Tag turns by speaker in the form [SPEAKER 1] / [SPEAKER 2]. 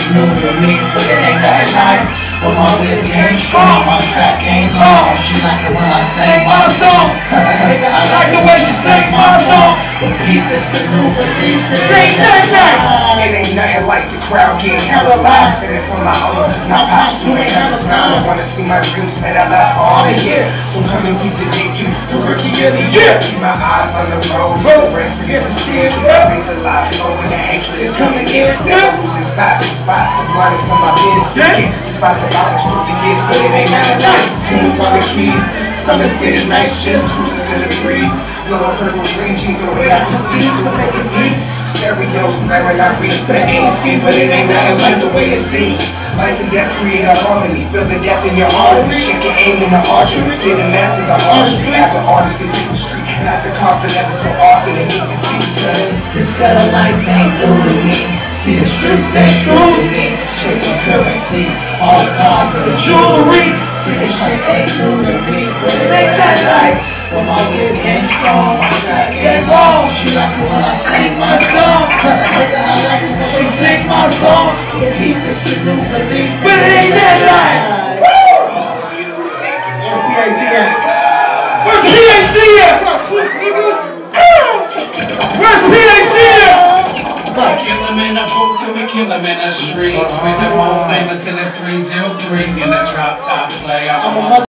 [SPEAKER 1] new to me, but it ain't that life. But my whip game strong, my trap game long. She like it when I sing my song. I like the way she sing my song. But peep, it's the new release. It ain't that life.
[SPEAKER 2] It ain't nothing like the crowd getting hella live. Feeling for my own, cause my pops doing hella time. I wanna see my dreams played out loud for all the years. So come and peep the debut, the rookie of the year. Keep my eyes on the road, the brakes forget to steer. Keep my faith alive, knowing the hatred is coming in. Never lose inside the spot, the blindness on my biz sticking. Despite the violence through the years, but it ain't nothing nice. Tunes on the keys, Summer City nights, just cruising through the breeze. Blowing purple green jeans the way I can see through the beat. Stereos flaring, I reach for the AC, but it ain't nothing like the way it seems. Life and death create a harmony, feel the death in your arteries. Check your aim in the archery, feel the mass of the artistry. As an artist, they keep the street, and as the confident ever so often, they meet the feet. Cause
[SPEAKER 1] this better life ain't new to me. See the streets, they true to me. Chasing currency, all the cars of the jewelry. See this shit ain't new to me, but it ain't that life. But my whip game strong, my trap game long. She like it when I sing my song. I like it when she sing my song. But peep, it's the new release. But it ain't that life.
[SPEAKER 3] Where's PAC at? Where's PAC at?
[SPEAKER 4] We kill him in the booth and we kill him in the streets. We're the most famous in the 303 in the drop top play.